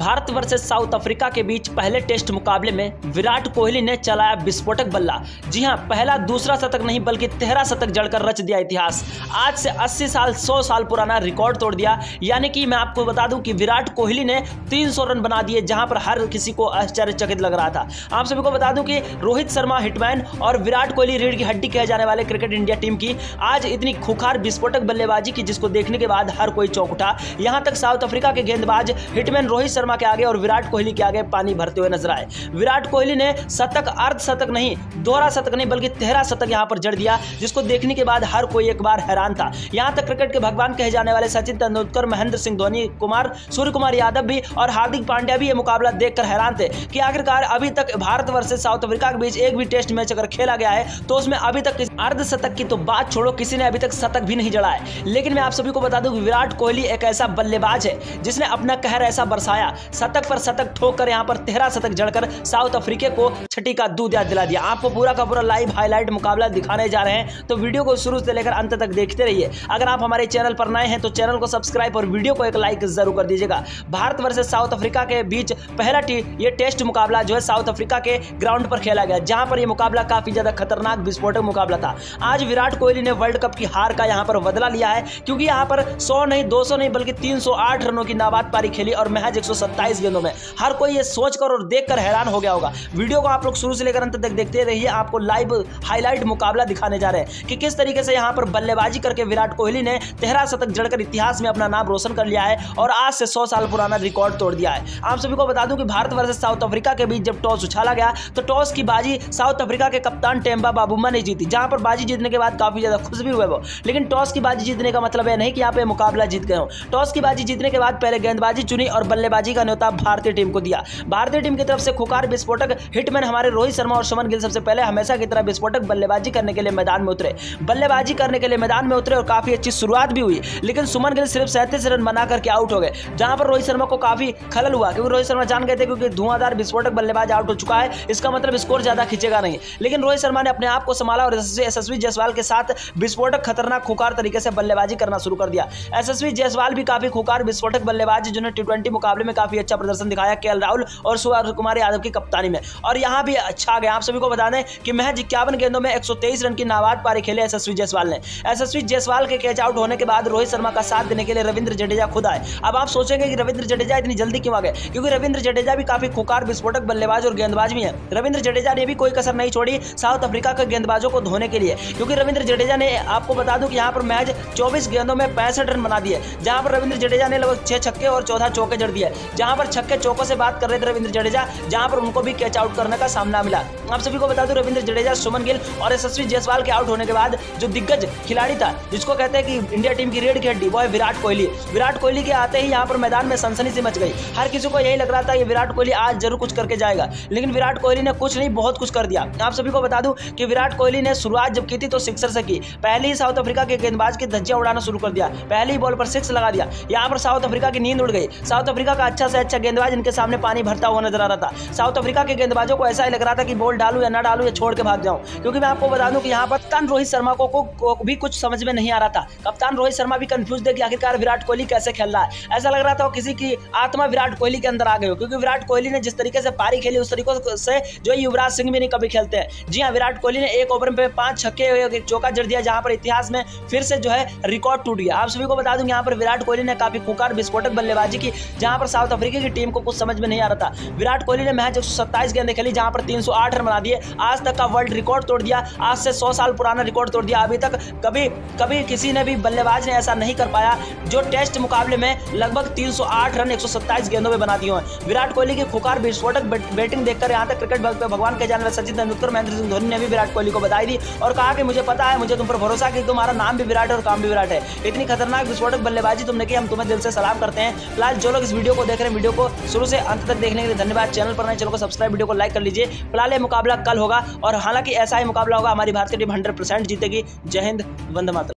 Bharat versus south Africa के बीच पहले test मुकाबले में विराट कोहली ने चलाया विस्फोटक बल्ला। जी हां, पहला दूसरा शतक नहीं बल्कि 13 शतक जड़कर रच दिया इतिहास। आज से 80 साल 100 साल पुराना रिकॉर्ड तोड़ दिया। यानी कि मैं आपको बता दूं कि विराट कोहली ने 300 रन बना दिए, जहां पर हर किसी को आश्चर्यचकित लग रहा था। आप सभी को बता दूं कि रोहित शर्मा हिटमैन और विराट कोहली रीढ़ की हड्डी कहे जाने वाले क्रिकेट इंडिया टीम की आज इतनी खुखार विस्फोटक बल्लेबाजी की, जिसको देखने के बाद हर कोई चौंक उठा। यहां तक साउथ अफ्रीका के गेंदबाज हिटमैन रोहित शर्मा के आगे और विराट कोहली के आगे पानी भरते हुए नजर आए। विराट कोहली ने शतक, अर्ध शतक नहीं, दोहरा शतक नहीं बल्कि 13 शतक यहां पर जड़ दिया, जिसको देखने के बाद हर कोई एक बार हैरान था। यहां तक क्रिकेट के भगवान कहे जाने वाले सचिन तेंदुलकर, महेंद्र सिंह धोनी, सूर्य कुमार यादव भी और हार्दिक पांड्या भी यह मुकाबला देखकर हैरान थे कि आखिरकार अभी तक भारत वर्सेस साउथ अफ्रीका के बीच एक भी टेस्ट मैच अगर खेला गया है तो उसमें अभी तक अर्ध शतक की तो बात छोड़ो, किसी ने अभी तक शतक भी नहीं जड़ा है। लेकिन मैं आप सभी को बता दूं कि विराट कोहली एक ऐसा बल्लेबाज है जिसने अपना कहर ऐसा बरसाया, शतक पर शतक ठोककर यहां पर 13 शतक जड़कर साउथ अफ्रीका को छठी का दूध याद दिला दिया। आपको पूरा का पूरा लाइव हाईलाइट मुकाबला दिखाने जा रहे हैं, तो वीडियो को शुरू से लेकर अंत तक देखते रहिए। अगर आप हमारे चैनल पर नए हैं तो चैनल को सब्सक्राइब और वीडियो को एक लाइक जरूर कर दीजिएगा। भारत वर्सेस साउथ अफ्रीका के बीच पहला ये टेस्ट मुकाबला जो है साउथ अफ्रीका के ग्राउंड पर खेला गया, जहां पर यह मुकाबला काफी ज्यादा खतरनाक विस्फोटक मुकाबला था। आज विराट कोहली ने वर्ल्ड कप की हार का यहां पर बदला लिया है, क्योंकि यहां पर 100 नहीं, 200 नहीं बल्कि 308 रनों की नाबाद पारी खेली और महज 127 गेंदों में। हर कोई ये सोचकर और देखकर हैरान हो गया होगा। वीडियो को आप लोग शुरू से लेकर अंत तक देखते रहिए। आपको लाइव हाईलाइट मुकाबला दिखाने जा रहे हैं कि किस तरीके से यहां पर बल्लेबाजी करके विराट कोहली ने 13 शतक जड़कर इतिहास में अपना नाम रोशन कर लिया है और आज से 100 साल पुराना रिकॉर्ड तोड़ दिया है। आप सभी को बता दूं कि भारत वर्सेस साउथ अफ्रीका के बीच जब टॉस उछाला गया तो टॉस की बाजी साउथ अफ्रीका के कप्तान टेम्बा बावुम्बा ने जीती, जहां पर बाजी जीतने के बाद काफी ज्यादा खुश भी हुए वो। लेकिन टॉस की बाजी जीतने का मतलब यह नहीं कि आप मुकाबला जीत गए हो। टॉस की बाजी जीतने के बाद पहले गेंदबाजी चुनी और बल्लेबाजी का न्योता भारतीय टीम को दिया। भारतीय टीम की तरफ से खुखार विस्फोटक हिटमैन हमारे रोहित शर्मा और सुमन गिल सबसे पहले हमेशा की तरह विस्फोटक बल्लेबाजी करने के लिए मैदान में उतरे। बल्लेबाजी करने के लिए मैदान में उतरे और काफी अच्छी शुरुआत भी हुई, लेकिन सुमन गिल सिर्फ 37 रन बना करके आउट हो गए, जहां पर रोहित शर्मा को काफी खलल हुआ, क्योंकि रोहित शर्मा जान गए थे क्योंकि धुआंधार विस्फोटक बल्लेबाज आउट हो चुका है, इसका मतलब स्कोर ज्यादा खींचेगा नहीं। लेकिन रोहित शर्मा ने अपने आप को संभाला और यशस्वी जायसवाल के साथ विस्फोटक खतरनाक खुखार तरीके से बल्लेबाजी करना शुरू कर दिया। यशस्वी जायसवाल भी काफी खुखार विस्फोटक बल्लेबाज जिन्होंने T20 मुकाबले में काफी अच्छा प्रदर्शन दिखाया केएल राहुल और सूर्य कुमार यादव की कप्तानी में, और यहां भी अच्छा गया। आप सभी को बता दें कि महज 51 गेंदों में 123 रन की नाबाद पारी खेले यशस्वी जायसवाल ने। यशस्वी जायसवाल के कैच आउट होने के बाद रोहित शर्मा का साथ देने के लिए रविंद्र जडेजा खुद आए। अब आप सोचेंगे कि रविंद्र जडेजा इतनी जल्दी क्यों आ गए, क्योंकि रविंद्र जडेजा भी काफी खुखार विस्फोटक बल्लेबाज और गेंदबाज भी हैं। रविंद्र जडेजा ने भी कोई कसर नहीं छोड़ी साउथ अफ्रीका के गेंदबाजों को धोने के लिए, क्योंकि रविंद्र जडेजा ने, आपको बता दूं कि यहां पर महज 24 गेंदों में 65 रन बना दिए, जहां पर रविंद्र जडेजा ने लगभग 6 छक्के और 14 चौके जड़ दिए। जहां पर छक्के चौकों से बात कर रहे थे रविंद्र जडेजा, जहां पर उनको भी कैच आउट करने का सामना मिला। आप सभी को बता दूं रविंद्र जडेजा, सुमन गिल और यशस्वी जायसवाल के आउट होने के बाद जो दिग्गज खिलाड़ी था, जिसको कहते हैं कि इंडिया टीम की रीढ़ की हड्डी, वो है विराट कोहली। विराट कोहली के आते ही यहां पर मैदान में सनसनी सी मच गई। हर किसी को यही लग रहा था कि विराट कोहली आज जरूर कुछ करके जाएगा, लेकिन विराट कोहली ने कुछ नहीं बहुत कुछ कर दिया। आप सभी को बता दूं कि विराट कोहली ने शुरुआत जब की थी तो सिक्सर से की। पहले ही साउथ अफ्रीका के गेंदबाज की धज्जियां उड़ाना शुरू कर दिया, पहली ही बॉल पर 6 लगा दिया। यहां पर साउथ अफ्रीका की नींद उड़ गई। साउथ अफ्रीका का अच्छा से अच्छा गेंदबाज इनके सामने पानी भरता हुआ नजर आ रहा था। साउथ अफ्रीका के गेंदबाजों को ऐसा ही लग रहा था कि बॉल डालूं या ना डालूं या छोड़ के भाग जाऊं, क्योंकि मैं आपको बता दूं कि यहां पर कप्तान रोहित शर्मा को भी कुछ समझ में नहीं आ रहा था। कप्तान रोहित शर्मा भी कंफ्यूज थे कि आखिरकार विराट कोहली कैसे खेल रहा है। ऐसा लग रहा था किसी की आत्मा विराट कोहली के अंदर आ गई हो, क्योंकि विराट कोहली ने जिस तरीके से पारी खेली उस तरीके से जो युवराज सिंह भी नहीं कभी खेलते हैं। जी हाँ, विराट कोहली ने एक ओवर में 5 छक्के एक चौका जड़ दिया, जहां पर इतिहास में फिर से जो है रिकॉर्ड टूट गया। आप सभी को बता दूं यहां पर विराट कोहली ने काफी खुखार विस्फोटक बल्लेबाजी की, जहां पर साउथ अफ्रीका की टीम को कुछ समझ में नहीं आ रहा था। विराट कोहली ने महज 127 गेंदें खेली, जहां पर 308 रन बना दिए, आज तक का वर्ल्ड रिकॉर्ड तोड़ दिया। आज से 100 साल पुराना रिकॉर्ड तोड़ दिया। अभी तक कभी किसी ने भी बल्लेबाज ने ऐसा नहीं कर पाया जो टेस्ट मुकाबले में लगभग 308 रन 127 गेंदों में बना दिए हैं। विराट कोहली की खुखार विस्फोटक बैटिंग देखकर यहां तक क्रिकेट भगवान के जाने वाले सचिन तेंदुलकर, महेंद्र सिंह धोनी ने भी विराट कोहली को बधाई दी और कहा कि मुझे पता है, मुझे तुम पर भरोसा कि तुम्हारा नाम भी विराट है और काम भी विराट है। इतनी खतरनाक विस्फोटक बल्लेबाजी तुमने की, हम तुम्हें दिल से सलाम करते हैं। फिलहाल जो लोग इस वीडियो को देख रहे हैं, वीडियो को शुरू से अंत तक देखने के लिए धन्यवाद। चैनल पर नए, चैनल को सब्सक्राइब, वीडियो को लाइक कर लीजिए। फिलहाल ये मुकाबला कल होगा और हालांकि ऐसा ही मुकाबला होगा, हमारी भारतीय टीम 100% जीतेगी। जय हिंद, वंदे मातरम।